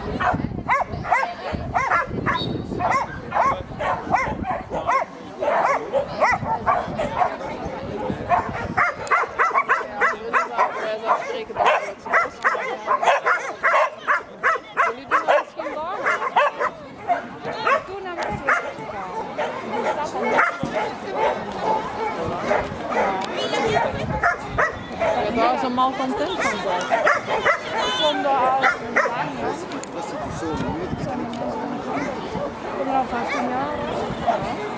Dat is een mal content van dat. Ik kom daar al lang, ja. Dat is zo moeilijk. Ik kom er al 15 jaar. Ja.